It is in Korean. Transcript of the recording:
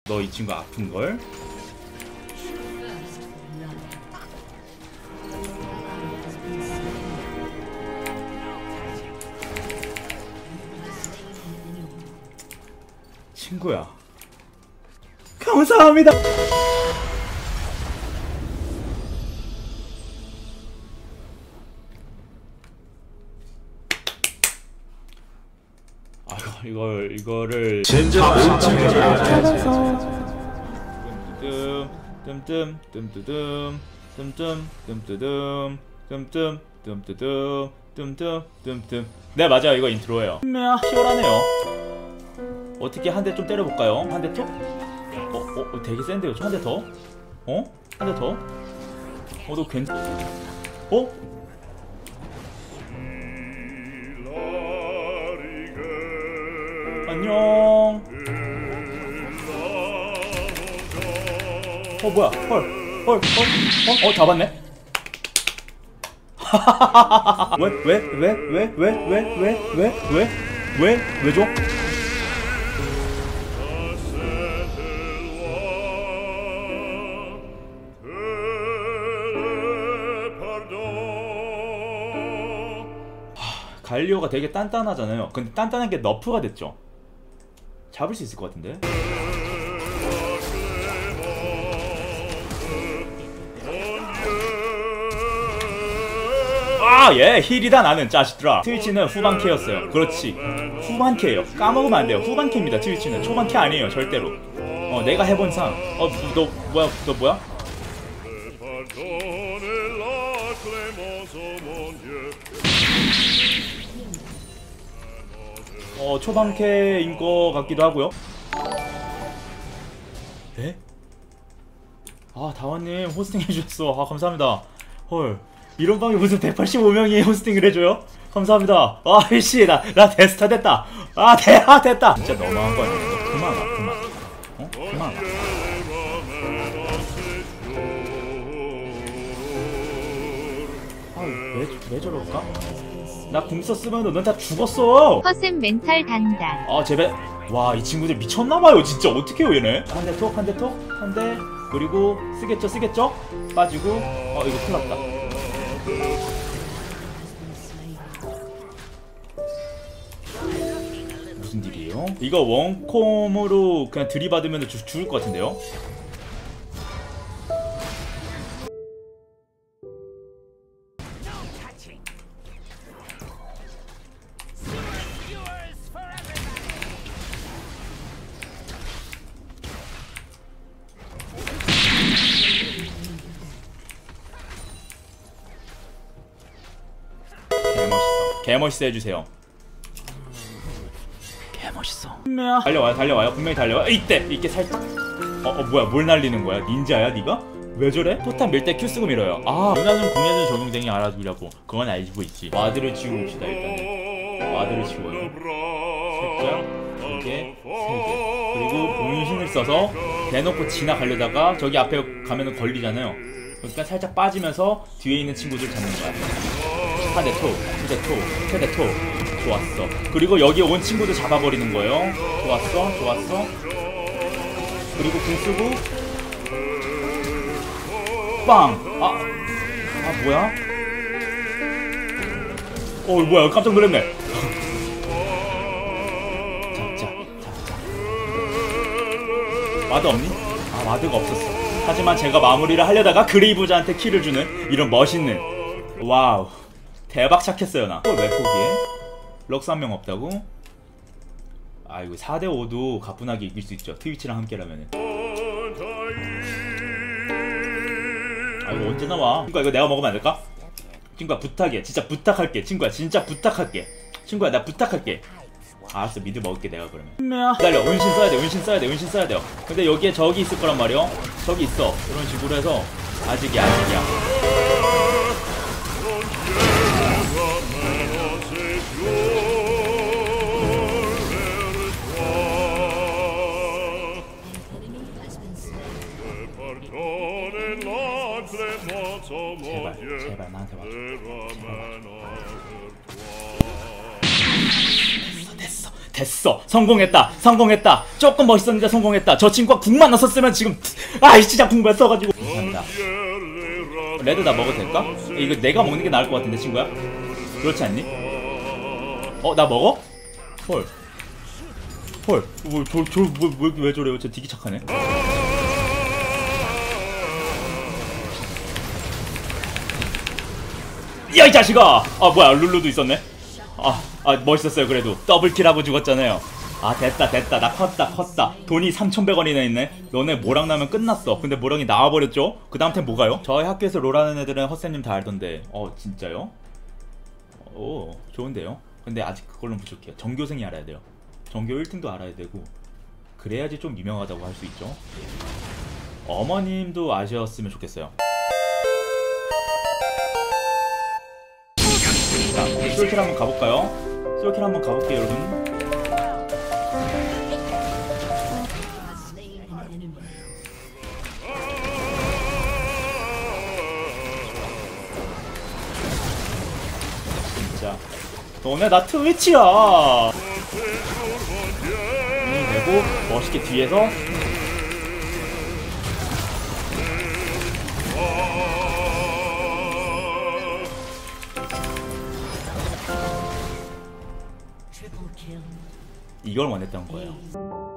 너 이 친구 아픈걸? 친구야, 감사합니다. 아이고 이거를 진짜 뜸뜸. 네, 맞아요. 이거 인트로예요. 시원하네요. 어떻게 한 대 좀 때려볼까요? 한 대 더? 되게 센데요. 한 대 더? 한 대 더? 너 괜찮... 안녕. 뭐야? 헐. 잡았네. 왜 줘? 갈리오가 되게 단단하잖아요. 근데 단단한 게 너프가 됐죠. 잡을 수 있을 것 같은데. 예, 힐이다 나는. 자식들아, 트위치는 후반 캐였어요. 그렇지, 후반 캐예요. 까먹으면 안 돼요. 후반 캐입니다. 트위치는 초반 캐 아니에요, 절대로. 내가 해본 상. 너 뭐야? 초반 캐인 거 같기도 하고요. 에? 다원님 호스팅 해주셨어. 감사합니다. 헐, 이런 방에 무슨 185명이 호스팅을 해줘요? 감사합니다. 씨, 나 데스타 됐다. 됐다. 진짜 너무한 거 아니야? 그만 와. 그만 와. 왜 저럴까? 나 궁 썼으면 넌 다 죽었어. 허슴 멘탈 단단. 제발. 와, 이 친구들 미쳤나봐요. 진짜 어떡해요 얘네. 한 대 톡, 한 대. 그리고 쓰겠죠? 빠지고. 이거 큰일 났다. 무슨 딜이에요? 이거 원콤으로 그냥 들이받으면 죽을 것 같은데요? 개멋있어 해주세요. 개멋있어. 달려와요. 분명히 달려와. 이때 살짝. 뭐야, 뭘 날리는 거야? 닌자야 니가? 왜 저래? 포탄 밀 때 Q 쓰고 밀어요. 누나는 궁예전 적용쟁이 알아두려고. 그건 알고 있지. 와드를 지우고 봅시다. 일단은 와드를 지워요. 살짝 2개 3개. 그리고 봉신을 써서 대놓고 지나가려다가 저기 앞에 가면은 걸리잖아요. 그러니까 살짝 빠지면서 뒤에 있는 친구들 잡는 거야. 한 대 톡, 두 대 톡, 세 대 톡. 좋았어. 그리고 여기 온 친구들 잡아버리는 거예요. 좋았어. 그리고 궁 쓰고 빵! 뭐야? 뭐야, 깜짝 놀랐네. 잡자. 와드 없니? 와드가 없었어. 하지만 제가 마무리를 하려다가 그레이브즈한테 킬을 주는 이런 멋있는. 와우, 대박 착했어요. 나 이걸 왜 포기해? 럭스 한 명 없다고? 이거 4대5도 가뿐하게 이길 수 있죠, 트위치랑 함께라면은. 이거 언제 나와? 친구야, 이거 내가 먹으면 안 될까? 친구야, 부탁해. 진짜 부탁할게. 친구야, 진짜 부탁할게. 친구야, 나 부탁할게. 알았어, 미드 먹을게 내가. 그러면 기다려. 은신 써야 돼요. 근데 여기에 적이 있을 거란 말이야. 적이 있어. 이런 식으로 해서 아직이야. 제발 나한테 와줘. 됐어. 성공했다. 성공했다. 조금 멋있었는데 성공했다. 저 친구가 궁만 넣었으면 지금 아이 진짜 궁만 써가지고. 감사합니다. 레드 나 먹어도 될까? 이거 내가 먹는 게 나을 것 같은데 친구야? 그렇지 않니? 나 먹어? 헐. 헐. 왜 저래요? 저 되게 착하네. 야 이 자식아! 아 뭐야 룰루도 있었네. 멋있었어요. 그래도 더블킬하고 죽었잖아요. 됐다 나 컸다. 돈이 3,100원이나 있네. 너네 모랑 나면 끝났어. 근데 모랑이 나와버렸죠? 그 다음 템 뭐가요? 저희 학교에서 롤하는 애들은 헛쌤님 다 알던데. 진짜요? 오 좋은데요? 근데 아직 그걸로 부족해요. 전교생이 알아야 돼요. 전교 1등도 알아야 되고 그래야지 좀 유명하다고 할 수 있죠. 어머님도 아셨으면 좋겠어요. 자, 솔킬 한번 가볼까요? 솔킬 한번 가볼게요, 여러분. 진짜 너네 나 트위치야. 되고 멋있게 뒤에서 이걸 원했던 거예요.